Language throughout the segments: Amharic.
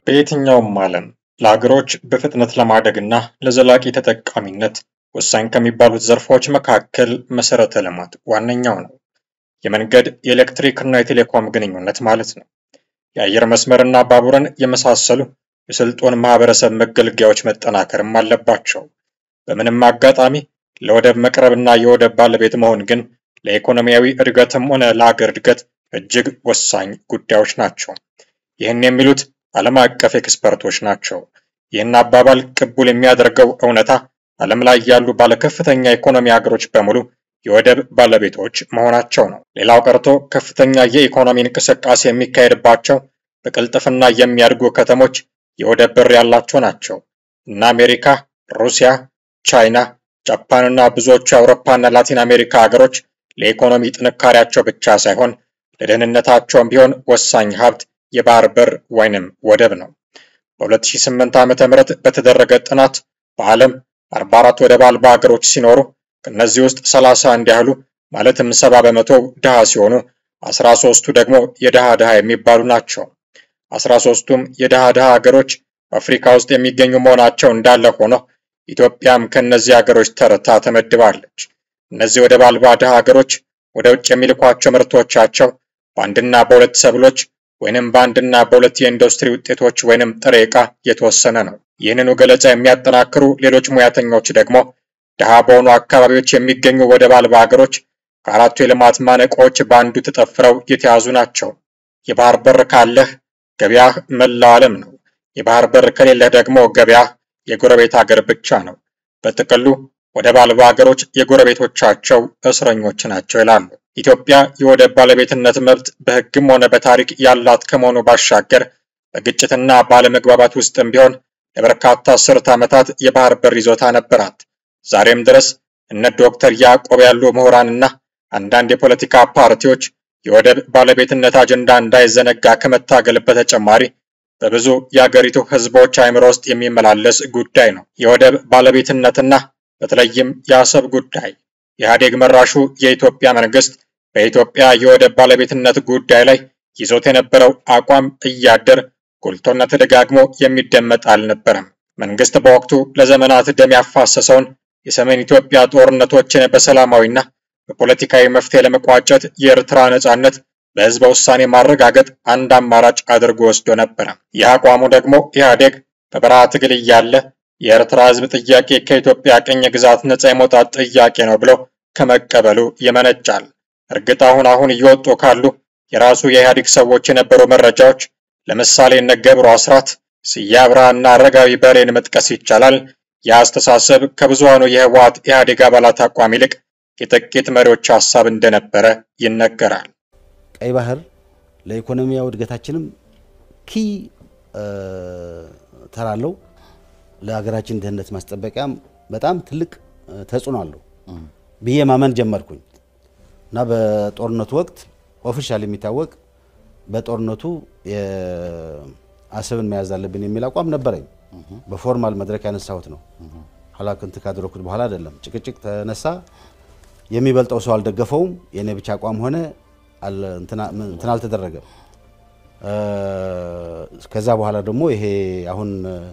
በየትኛውም ዓለም ለሀገሮች በፍጥነት ለማደግና ለዘላቂ ተጠቃሚነት ወሳኝ ከሚባሉት ዘርፎች መካከል መሰረተ ልማት ዋነኛው ነው። የመንገድ፣ የኤሌክትሪክና የቴሌኮም ግንኙነት ማለት ነው። የአየር መስመርና ባቡርን የመሳሰሉ የስልጡን ማህበረሰብ መገልገያዎች መጠናከርም አለባቸው። በምንም አጋጣሚ ለወደብ መቅረብና የወደብ ባለቤት መሆን ግን ለኢኮኖሚያዊ እድገትም ሆነ ለሀገር እድገት እጅግ ወሳኝ ጉዳዮች ናቸው። ይህን የሚሉት ዓለም አቀፍ ኤክስፐርቶች ናቸው። ይህን አባባል ቅቡል የሚያደርገው እውነታ ዓለም ላይ ያሉ ባለከፍተኛ ኢኮኖሚ ሀገሮች በሙሉ የወደብ ባለቤቶች መሆናቸው ነው። ሌላው ቀርቶ ከፍተኛ የኢኮኖሚ እንቅስቃሴ የሚካሄድባቸው በቅልጥፍና የሚያድጉ ከተሞች የወደብ በር ያላቸው ናቸው። እና አሜሪካ፣ ሩሲያ፣ ቻይና፣ ጃፓንና ብዙዎቹ የአውሮፓና ላቲን አሜሪካ ሀገሮች ለኢኮኖሚ ጥንካሬያቸው ብቻ ሳይሆን ለደህንነታቸውም ቢሆን ወሳኝ ሀብት የባህር በር ወይንም ወደብ ነው። በ2008 ዓ.ም በተደረገ ጥናት በዓለም 44 ወደብ አልባ ሀገሮች ሲኖሩ ከነዚህ ውስጥ 31 ያህሉ ማለትም 70 በመቶ ድሃ ሲሆኑ 13ቱ ደግሞ የድሃ የሚባሉ ናቸው። 13ቱም የድሃ ሀገሮች በአፍሪካ ውስጥ የሚገኙ መሆናቸው እንዳለ ሆኖ ኢትዮጵያም ከነዚህ ሀገሮች ተርታ ተመድባለች። እነዚህ ወደብ አልባ ድሃ ሀገሮች ወደ ውጭ የሚልኳቸው ምርቶቻቸው በአንድና በሁለት ሰብሎች ወይንም በአንድና በሁለት የኢንዱስትሪ ውጤቶች ወይንም ጥሬ ዕቃ የተወሰነ ነው። ይህንኑ ገለጻ የሚያጠናክሩ ሌሎች ሙያተኞች ደግሞ ድሃ በሆኑ አካባቢዎች የሚገኙ ወደብ አልባ ሀገሮች ከአራቱ የልማት ማነቆዎች በአንዱ ተጠፍረው የተያዙ ናቸው። የባህር በር ካለህ ገበያህ መላው ዓለም ነው። የባህር በር ከሌለህ ደግሞ ገበያህ የጎረቤት ሀገር ብቻ ነው። በጥቅሉ ወደብ አልባ ሀገሮች የጎረቤቶቻቸው እስረኞች ናቸው ይላሉ። ኢትዮጵያ የወደብ ባለቤትነት መብት በሕግም ሆነ በታሪክ ያላት ከመሆኑ ባሻገር በግጭትና ባለመግባባት ውስጥም ቢሆን ለበርካታ አስርት ዓመታት የባህር በር ይዞታ ነበራት። ዛሬም ድረስ እነ ዶክተር ያዕቆብ ያሉ ምሁራንና አንዳንድ የፖለቲካ ፓርቲዎች የወደብ ባለቤትነት አጀንዳ እንዳይዘነጋ ከመታገል በተጨማሪ በብዙ የአገሪቱ ህዝቦች አእምሮ ውስጥ የሚመላለስ ጉዳይ ነው። የወደብ ባለቤትነትና በተለይም የአሰብ ጉዳይ ኢህአዴግ መራሹ የኢትዮጵያ መንግስት በኢትዮጵያ የወደብ ባለቤትነት ጉዳይ ላይ ይዞት የነበረው አቋም እያደር ጎልቶና ተደጋግሞ የሚደመጥ አልነበረም። መንግስት በወቅቱ ለዘመናት ደም ያፋሰሰውን የሰሜን ኢትዮጵያ ጦርነቶችን በሰላማዊና በፖለቲካዊ መፍትሄ ለመቋጨት የኤርትራ ነጻነት በህዝበ ውሳኔ ማረጋገጥ አንድ አማራጭ አድርጎ ወስዶ ነበር። ይህ አቋሙ ደግሞ ኢህአዴግ በበረሃ ትግል እያለ የኤርትራ ህዝብ ጥያቄ ከኢትዮጵያ ቅኝ ግዛት ነጻ የመውጣት ጥያቄ ነው ብሎ ከመቀበሉ ይመነጫል። እርግጥ አሁን እየወጡ ካሉ የራሱ የኢህአዴግ ሰዎች የነበሩ መረጃዎች ለምሳሌ እነ ገብሩ አስራት፣ ስዬ አብርሃና አረጋዊ በርሄን መጥቀስ ይቻላል። የአስተሳሰብ ከብዙሃኑ የህወሓት ኢህአዴግ አባላት አቋም ይልቅ የጥቂት መሪዎች ሐሳብ እንደነበረ ይነገራል። ቀይ ባህር ለኢኮኖሚያዊ እድገታችንም ኪ ተራለው ለሀገራችን ደህንነት ማስጠበቂያም በጣም ትልቅ ተጽዕኖ አለው ብዬ ማመን ጀመርኩኝ እና በጦርነቱ ወቅት ኦፊሻሊ የሚታወቅ በጦርነቱ የአሰብን መያዝ አለብን የሚል አቋም ነበረኝ። በፎርማል መድረክ ያነሳሁት ነው። ሐላክንት ካደረኩት በኋላ አይደለም። ጭቅጭቅ ተነሳ። የሚበልጠው ሰው አልደገፈውም። የኔ ብቻ አቋም ሆነ እንትና አልተደረገም። ከዛ በኋላ ደግሞ ይሄ አሁን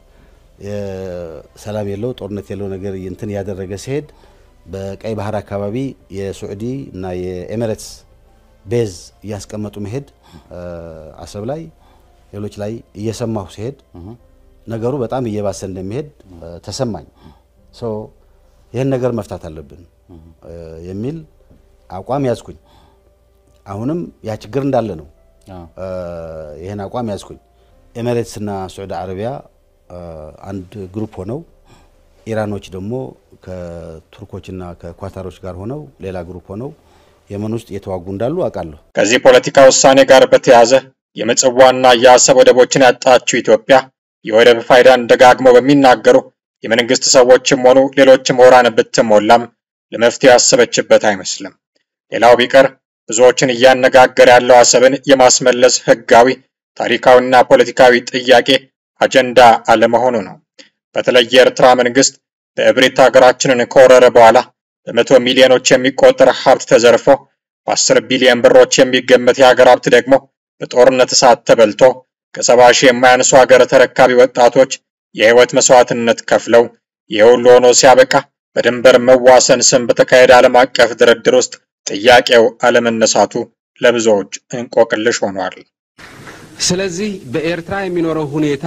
ሰላም የለው ጦርነት የለው ነገር እንትን ያደረገ ሲሄድ በቀይ ባህር አካባቢ የሳዑዲ እና የኤሚሬትስ ቤዝ ያስቀመጡ መሄድ አሰብ ላይ ሌሎች ላይ እየሰማሁ ሲሄድ ነገሩ በጣም እየባሰ እንደሚሄድ ተሰማኝ። ይሄን ነገር መፍታት አለብን የሚል አቋም ያዝኩኝ። አሁንም ያ ችግር እንዳለ ነው። ይሄን አቋም ያዝኩኝ። ኤሚሬትስ እና ሳዑዲ አረቢያ አንድ ግሩፕ ሆነው ኢራኖች ደግሞ ከቱርኮችና ከኳታሮች ጋር ሆነው ሌላ ግሩፕ ሆነው የመን ውስጥ የተዋጉ እንዳሉ አውቃለሁ። ከዚህ ፖለቲካ ውሳኔ ጋር በተያያዘ የምጽዋና የአሰብ ወደቦችን ያጣችው ኢትዮጵያ የወደብ ፋይዳን ደጋግመው በሚናገሩ የመንግስት ሰዎችም ሆኑ ሌሎች ምሁራን ብትሞላም ለመፍትሄ ያሰበችበት አይመስልም። ሌላው ቢቀር ብዙዎችን እያነጋገረ ያለው አሰብን የማስመለስ ህጋዊ፣ ታሪካዊና ፖለቲካዊ ጥያቄ አጀንዳ አለመሆኑ ነው። በተለይ የኤርትራ መንግስት በእብሪት ሀገራችንን ከወረረ በኋላ በመቶ ሚሊዮኖች የሚቆጠር ሀብት ተዘርፎ በ10 ቢሊዮን ብሮች የሚገመት የሀገር ሀብት ደግሞ በጦርነት እሳት ተበልቶ ከ70 ሺህ የማያንሱ ሀገር ተረካቢ ወጣቶች የህይወት መስዋዕትነት ከፍለው የሁሉ ሆኖ ሲያበቃ በድንበር መዋሰን ስም በተካሄደ ዓለም አቀፍ ድርድር ውስጥ ጥያቄው አለመነሳቱ ለብዙዎች እንቆቅልሽ ሆኗል። ስለዚህ በኤርትራ የሚኖረው ሁኔታ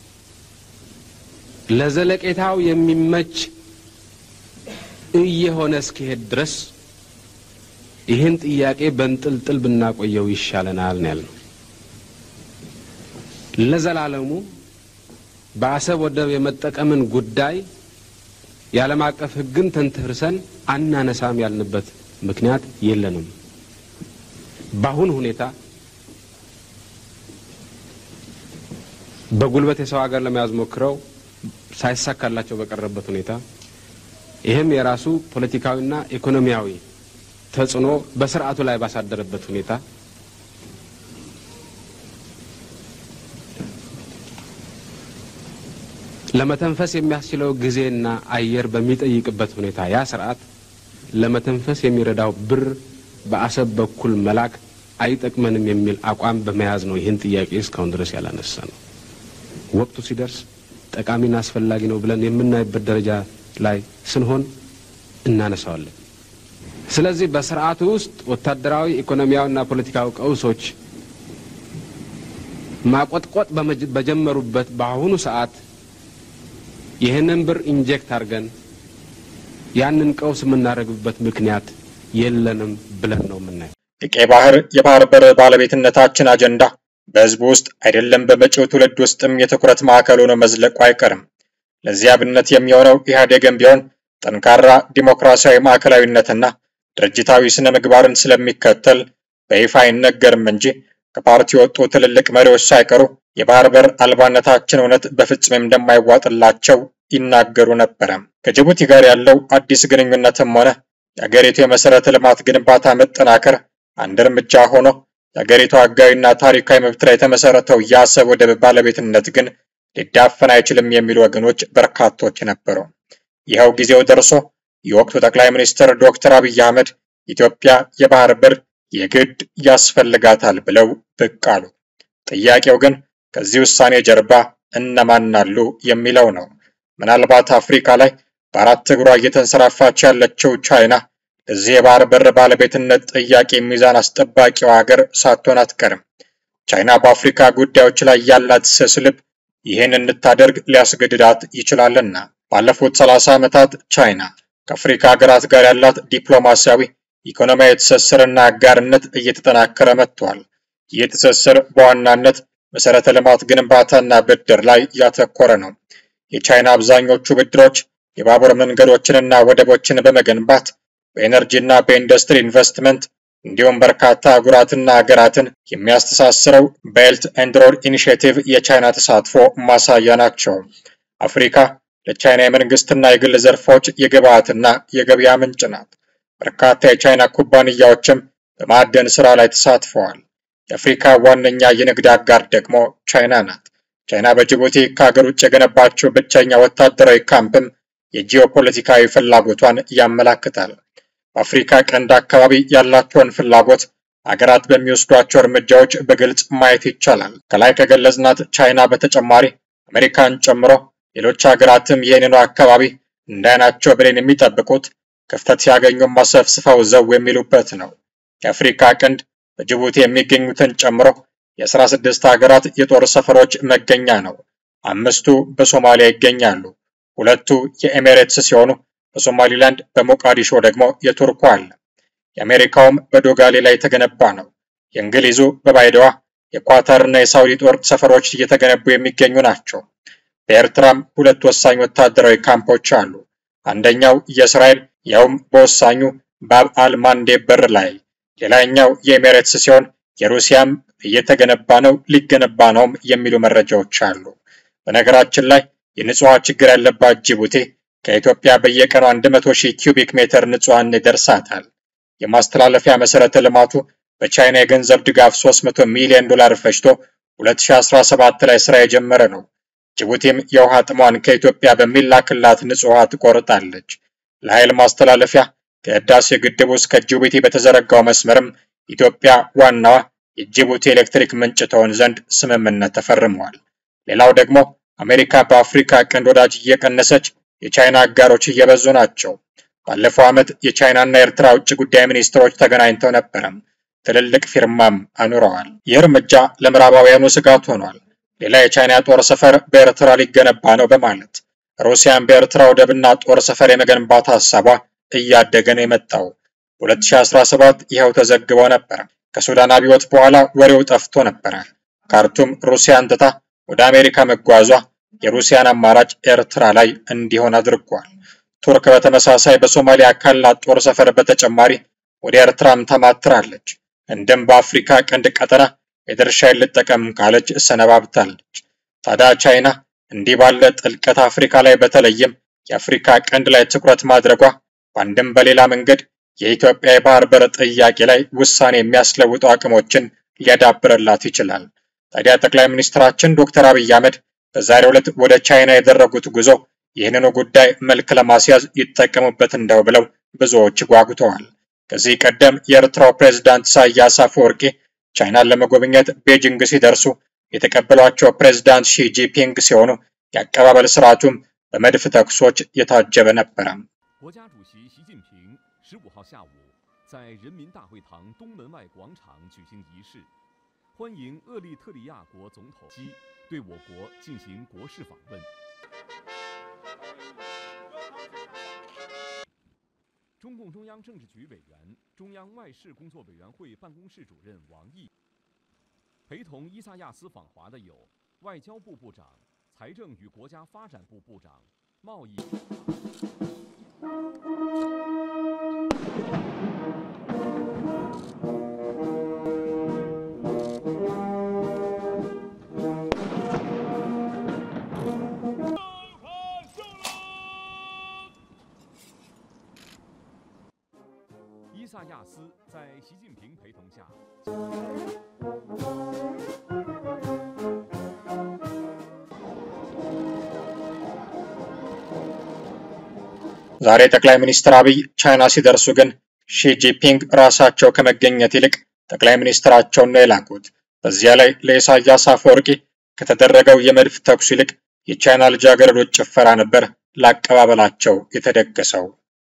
ለዘለቄታው የሚመች እየሆነ እስኪሄድ ድረስ ይህን ጥያቄ በእንጥልጥል ብናቆየው ይሻለናል ነው ያልነው። ለዘላለሙ በአሰብ ወደብ የመጠቀምን ጉዳይ የዓለም አቀፍ ሕግን ተንተርሰን አናነሳም ያልንበት ምክንያት የለንም። በአሁን ሁኔታ በጉልበት የሰው ሀገር ለመያዝ ሞክረው ሳይሳካላቸው በቀረበት ሁኔታ ይሄም የራሱ ፖለቲካዊና ኢኮኖሚያዊ ተጽዕኖ በስርዓቱ ላይ ባሳደረበት ሁኔታ ለመተንፈስ የሚያስችለው ጊዜና አየር በሚጠይቅበት ሁኔታ ያ ስርዓት ለመተንፈስ የሚረዳው ብር በአሰብ በኩል መላክ አይጠቅመንም የሚል አቋም በመያዝ ነው ይህን ጥያቄ እስካሁን ድረስ ያላነሳ ነው። ወቅቱ ሲደርስ ጠቃሚና አስፈላጊ ነው ብለን የምናይበት ደረጃ ላይ ስንሆን እናነሳዋለን። ስለዚህ በስርዓቱ ውስጥ ወታደራዊ ኢኮኖሚያዊና ፖለቲካዊ ቀውሶች ማቆጥቆጥ በጀመሩበት በአሁኑ ሰዓት ይህንን ብር ኢንጀክት አድርገን ያንን ቀውስ የምናደርግበት ምክንያት የለንም ብለን ነው የምናየው። የቀይ ባህር የባህር በር ባለቤትነታችን አጀንዳ በህዝቡ ውስጥ አይደለም በመጪው ትውልድ ውስጥም የትኩረት ማዕከል ሆኖ መዝለቁ አይቀርም። ለዚህ አብነት የሚሆነው ኢህአዴግም ቢሆን ጠንካራ ዲሞክራሲያዊ ማዕከላዊነትና ድርጅታዊ ስነ ምግባርን ስለሚከተል በይፋ አይነገርም እንጂ ከፓርቲው ወጡ ትልልቅ መሪዎች ሳይቀሩ የባህር በር አልባነታችን እውነት በፍጹም እንደማይዋጥላቸው ይናገሩ ነበር። ከጅቡቲ ጋር ያለው አዲስ ግንኙነትም ሆነ የሀገሪቱ የመሰረተ ልማት ግንባታ መጠናከር አንድ እርምጃ ሆኖ የሀገሪቱ ህጋዊና ታሪካዊ መብት ላይ የተመሰረተው የአሰብ ወደብ ባለቤትነት ግን ሊዳፈን አይችልም የሚሉ ወገኖች በርካቶች ነበሩ። ይኸው ጊዜው ደርሶ የወቅቱ ጠቅላይ ሚኒስትር ዶክተር አብይ አህመድ ኢትዮጵያ የባህር በር የግድ ያስፈልጋታል ብለው ብቅ አሉ። ጥያቄው ግን ከዚህ ውሳኔ ጀርባ እነማን አሉ የሚለው ነው። ምናልባት አፍሪካ ላይ በአራት እግሯ እየተንሰራፋች ያለችው ቻይና ለዚህ የባህር በር ባለቤትነት ጥያቄ ሚዛን አስጠባቂው ሀገር ሳትሆን አትቀርም። ቻይና በአፍሪካ ጉዳዮች ላይ ያላት ስስልብ ይህን እንድታደርግ ሊያስገድዳት ይችላልና ባለፉት 30 ዓመታት ቻይና ከአፍሪካ ሀገራት ጋር ያላት ዲፕሎማሲያዊ ኢኮኖሚያዊ ትስስርና አጋርነት እየተጠናከረ መጥቷል። ይህ ትስስር በዋናነት መሰረተ ልማት ግንባታና ብድር ላይ ያተኮረ ነው። የቻይና አብዛኞቹ ብድሮች የባቡር መንገዶችንና ወደቦችን በመገንባት በኤነርጂና በኢንዱስትሪ ኢንቨስትመንት እንዲሁም በርካታ አህጉራትና ሀገራትን የሚያስተሳስረው ቤልት ኤንድ ሮድ ኢኒሺየቲቭ የቻይና ተሳትፎ ማሳያ ናቸው። አፍሪካ ለቻይና የመንግስትና የግል ዘርፎች የግብዓትና የገበያ ምንጭ ናት። በርካታ የቻይና ኩባንያዎችም በማዕድን ስራ ላይ ተሳትፈዋል። የአፍሪካ ዋነኛ የንግድ አጋር ደግሞ ቻይና ናት። ቻይና በጅቡቲ ከሀገር ውጭ የገነባቸው ብቸኛ ወታደራዊ ካምፕም የጂኦፖለቲካዊ ፍላጎቷን ያመላክታል። በአፍሪካ ቀንድ አካባቢ ያላቸውን ፍላጎት ሀገራት በሚወስዷቸው እርምጃዎች በግልጽ ማየት ይቻላል። ከላይ ከገለጽናት ቻይና በተጨማሪ አሜሪካን ጨምሮ ሌሎች ሀገራትም ይህንኑ አካባቢ እንዳይናቸው ብለን የሚጠብቁት ክፍተት ሲያገኙም አሰፍስፈው ዘው የሚሉበት ነው። የአፍሪካ ቀንድ በጅቡቲ የሚገኙትን ጨምሮ የ16 ሀገራት የጦር ሰፈሮች መገኛ ነው። 5ቱ በሶማሊያ ይገኛሉ። 2ቱ የኤሚሬትስ ሲሆኑ በሶማሊላንድ በሞቃዲሾ ደግሞ የቱርኩ አለ። የአሜሪካውም በዶጋሌ ላይ የተገነባ ነው። የእንግሊዙ በባይደዋ፣ የኳታርና የሳውዲ ጦር ሰፈሮች እየተገነቡ የሚገኙ ናቸው። በኤርትራም 2 ወሳኝ ወታደራዊ ካምፖች አሉ። አንደኛው የእስራኤል ያውም በወሳኙ ባብ አል ማንዴብ በር ላይ፣ ሌላኛው የኤሚሬትስ ሲሆን የሩሲያም እየተገነባ ነው ሊገነባ ነው የሚሉ መረጃዎች አሉ። በነገራችን ላይ የንጹህ ችግር ያለባት ጅቡቲ ከኢትዮጵያ በየቀኑ 100,000 ኪዩቢክ ሜትር ንጹሃን ይደርሳታል። የማስተላለፊያ መሰረተ ልማቱ በቻይና የገንዘብ ድጋፍ $300 ሚሊዮን ፈጅቶ 2017 ላይ ስራ የጀመረ ነው። ጅቡቲም የውሃ ጥሟን ከኢትዮጵያ በሚላክላት ንጹህ ውሃ ትቆርጣለች። ለኃይል ማስተላለፊያ ከህዳሴ ግድብ እስከ ጅቡቲ በተዘረጋው መስመርም ኢትዮጵያ ዋናዋ የጅቡቲ ኤሌክትሪክ ምንጭ ትሆን ዘንድ ስምምነት ተፈርመዋል። ሌላው ደግሞ አሜሪካ በአፍሪካ ቀንድ ወዳጅ እየቀነሰች የቻይና አጋሮች እየበዙ ናቸው። ባለፈው ዓመት የቻይናና የኤርትራ ውጭ ጉዳይ ሚኒስትሮች ተገናኝተው ነበር። ትልልቅ ፊርማም አኑረዋል። ይህ እርምጃ ለምዕራባውያኑ ስጋት ሆኗል። ሌላ የቻይና ጦር ሰፈር በኤርትራ ሊገነባ ነው በማለት ሩሲያን በኤርትራ ወደብና ጦር ሰፈር የመገንባት ሐሳቧ እያደገ ነው የመጣው። 2017 ይኸው ተዘግቦ ነበር። ከሱዳን አብዮት በኋላ ወሬው ጠፍቶ ነበር። ካርቱም ሩሲያን ትታ ወደ አሜሪካ መጓዟ የሩሲያን አማራጭ ኤርትራ ላይ እንዲሆን አድርጓል። ቱርክ በተመሳሳይ በሶማሊያ ካላት ጦር ሰፈር በተጨማሪ ወደ ኤርትራም ተማትራለች። እንደም በአፍሪካ ቀንድ ቀጠና የድርሻዬን ልጠቀም ካለች ሰነባብታለች። ታዲያ ቻይና እንዲህ ባለ ጥልቀት አፍሪካ ላይ በተለይም የአፍሪካ ቀንድ ላይ ትኩረት ማድረጓ በአንድም በሌላ መንገድ የኢትዮጵያ የባህር በር ጥያቄ ላይ ውሳኔ የሚያስለውጡ አቅሞችን ሊያዳብርላት ይችላል። ታዲያ ጠቅላይ ሚኒስትራችን ዶክተር አብይ አህመድ በዛሬው ዕለት ወደ ቻይና ያደረጉት ጉዞ ይህንኑ ጉዳይ መልክ ለማስያዝ ይጠቀሙበት እንደው ብለው ብዙዎች ጓጉተዋል። ከዚህ ቀደም የኤርትራው ፕሬዝዳንት ኢሳያስ አፈወርቂ ቻይናን ለመጎብኘት ቤጂንግ ሲደርሱ የተቀበሏቸው ፕሬዝዳንት ሺ ጂንፒንግ ሲሆኑ የአቀባበል ስርዓቱም በመድፍ ተኩሶች የታጀበ ነበር። 国家主席习近平15号下午在人民大会堂东门外广场举行仪式，欢迎厄立特里亚国总统基对我国进行国事访问。中共中央政治局委员、中央外事工作委员会办公室主任王毅，陪同伊萨亚斯访华的有外交部部长、财政与国家发展部部长、贸易。伊萨亚斯在习近平陪同下。 ዛሬ ጠቅላይ ሚኒስትር አብይ ቻይና ሲደርሱ ግን ሺ ጂንፒንግ ራሳቸው ከመገኘት ይልቅ ጠቅላይ ሚኒስትራቸውን ነው የላኩት። በዚያ ላይ ለኢሳያስ አፈወርቂ ከተደረገው የመድፍ ተኩስ ይልቅ የቻይና ልጃገረዶች ጭፈራ ነበር ለአቀባበላቸው የተደገሰው።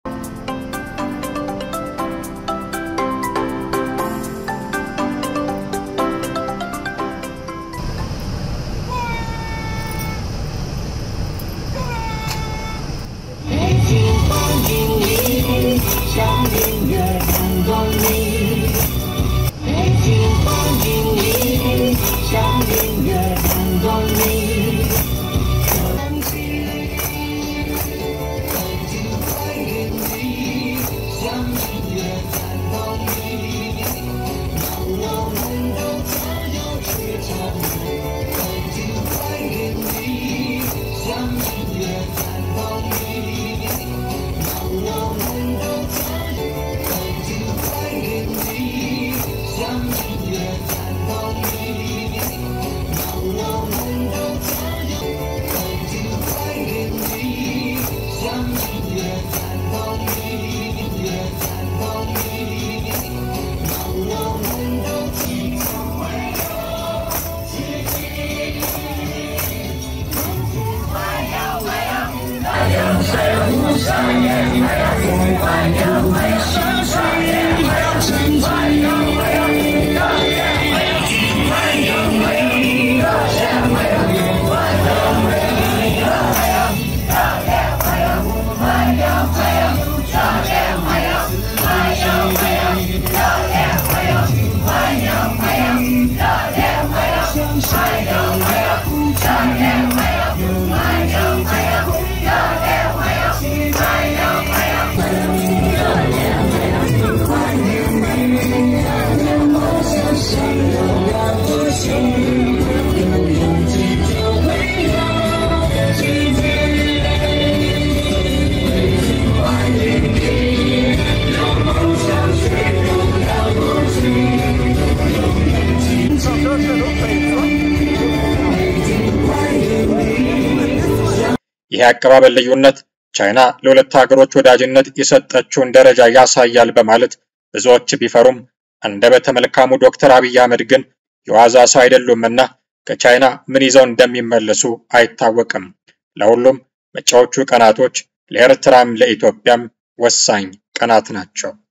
ይህ አቀባበል ልዩነት ቻይና ለሁለት ሀገሮች ወዳጅነት የሰጠችውን ደረጃ ያሳያል በማለት ብዙዎች ቢፈሩም አንደበተ መልካሙ ዶክተር አብይ አህመድ ግን የዋዛ ሰው አይደሉምና ከቻይና ምን ይዘው እንደሚመለሱ አይታወቅም። ለሁሉም መጪዎቹ ቀናቶች ለኤርትራም ለኢትዮጵያም ወሳኝ ቀናት ናቸው።